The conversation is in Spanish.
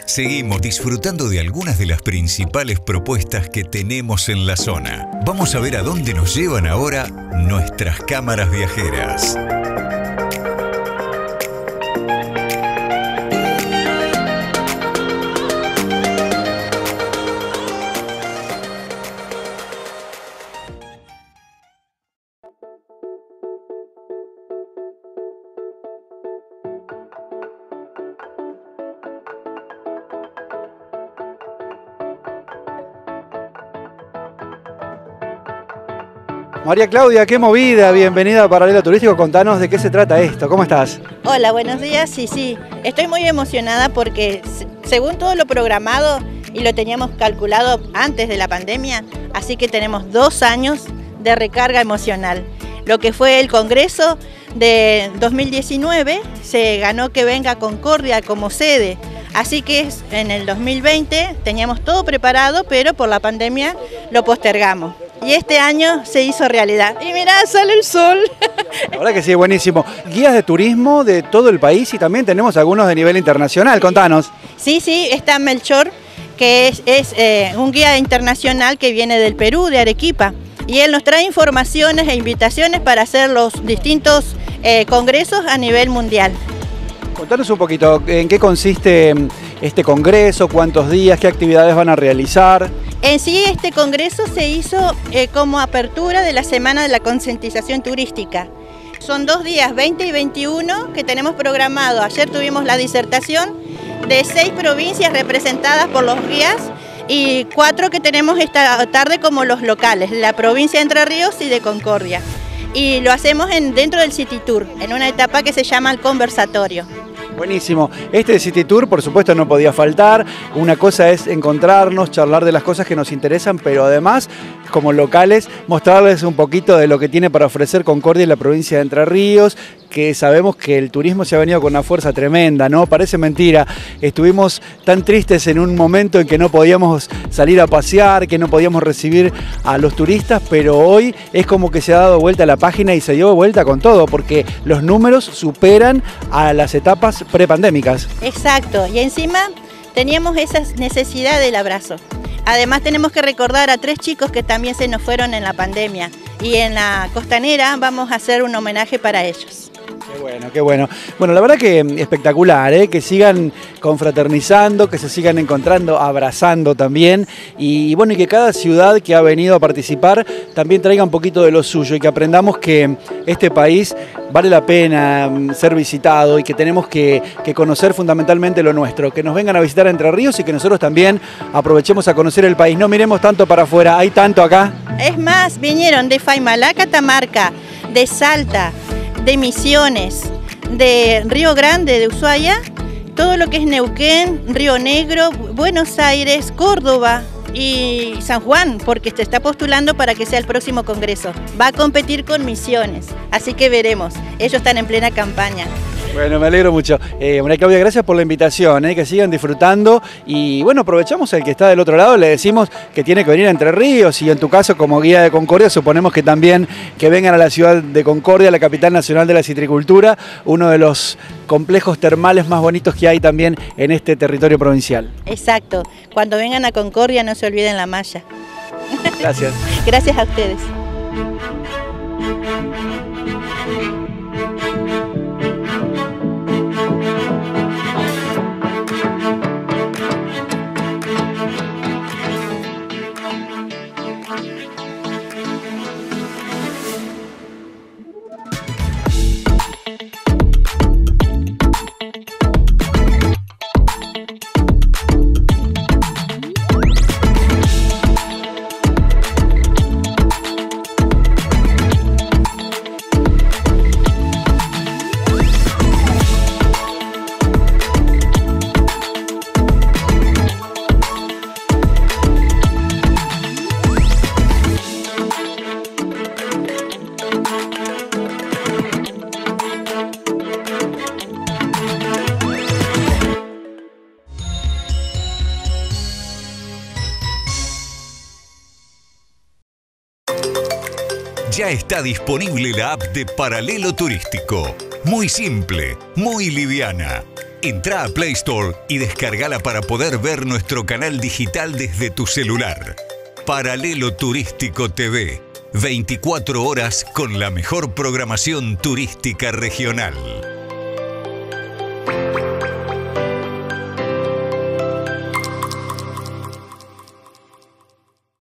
Seguimos disfrutando de algunas de las principales propuestas que tenemos en la zona. Vamos a ver a dónde nos llevan ahora nuestras cámaras viajeras. María Claudia, qué movida, bienvenida a Paralelo Turístico, contanos de qué se trata esto, ¿cómo estás? Hola, buenos días, sí, estoy muy emocionada porque según todo lo programado y lo teníamos calculado antes de la pandemia, así que tenemos 2 años de recarga emocional. Lo que fue el Congreso de 2019 se ganó que venga Concordia como sede, así que en el 2020 teníamos todo preparado, pero por la pandemia lo postergamos. Y este año se hizo realidad. Y mirá, sale el sol. La verdad que sí, buenísimo. Guías de turismo de todo el país y también tenemos algunos de nivel internacional, contanos. Sí, está Melchor, que es un guía internacional que viene del Perú, de Arequipa. Y él nos trae informaciones e invitaciones para hacer los distintos congresos a nivel mundial. Contanos un poquito, ¿en qué consiste este congreso? ¿Cuántos días? ¿Qué actividades van a realizar? En sí, este congreso se hizo como apertura de la Semana de la Concientización Turística. Son 2 días, 20 y 21, que tenemos programado. Ayer tuvimos la disertación de 6 provincias representadas por los guías y 4 que tenemos esta tarde como los locales, la provincia de Entre Ríos y de Concordia. Y lo hacemos dentro del City Tour, en una etapa que se llama el conversatorio. Buenísimo. Este City Tour, por supuesto, no podía faltar. Una cosa es encontrarnos, charlar de las cosas que nos interesan, pero además, como locales, mostrarles un poquito de lo que tiene para ofrecer Concordia y la provincia de Entre Ríos, que sabemos que el turismo se ha venido con una fuerza tremenda, ¿no? Parece mentira. Estuvimos tan tristes en un momento en que no podíamos salir a pasear, que no podíamos recibir a los turistas, pero hoy es como que se ha dado vuelta la página y se dio vuelta con todo, porque los números superan a las etapas prepandémicas. Exacto, y encima teníamos esa necesidad del abrazo. Además tenemos que recordar a 3 chicos que también se nos fueron en la pandemia y en la costanera vamos a hacer un homenaje para ellos. Qué bueno, qué bueno. Bueno, la verdad que espectacular, ¿eh? Que sigan confraternizando, que se sigan encontrando, abrazando también. Y bueno, y que cada ciudad que ha venido a participar también traiga un poquito de lo suyo y que aprendamos que este país vale la pena ser visitado y que tenemos que conocer fundamentalmente lo nuestro. Que nos vengan a visitar Entre Ríos y que nosotros también aprovechemos a conocer el país. No miremos tanto para afuera, hay tanto acá. Es más, vinieron de Faimalá, Catamarca, de Salta, de Misiones, de Río Grande, de Ushuaia, todo lo que es Neuquén, Río Negro, Buenos Aires, Córdoba y San Juan, porque se está postulando para que sea el próximo congreso. Va a competir con Misiones, así que veremos. Ellos están en plena campaña. Bueno, me alegro mucho. María Claudia, gracias por la invitación, que sigan disfrutando y bueno, aprovechamos el que está del otro lado, le decimos que tiene que venir a Entre Ríos y en tu caso como guía de Concordia suponemos que también que vengan a la ciudad de Concordia, la capital nacional de la citricultura, uno de los complejos termales más bonitos que hay también en este territorio provincial. Exacto, cuando vengan a Concordia no se olviden la malla. Gracias. Gracias a ustedes. Ya está disponible la app de Paralelo Turístico. Muy simple, muy liviana. Entrá a Play Store y descargala para poder ver nuestro canal digital desde tu celular. Paralelo Turístico TV. 24 horas con la mejor programación turística regional.